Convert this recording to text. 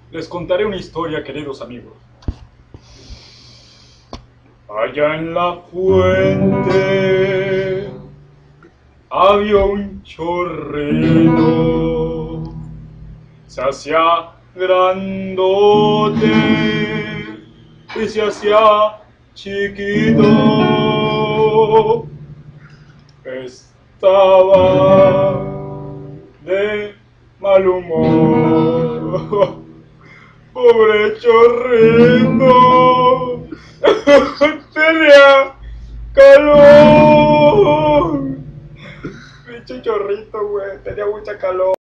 Les contaré una historia, queridos amigos. Allá en la fuente había un chorrito, se hacía grandote y se hacía chiquito. Estaba de mal humor. Pobre chorrito. Tenía calor. Pinche chorrito, güey. Tenía mucha calor.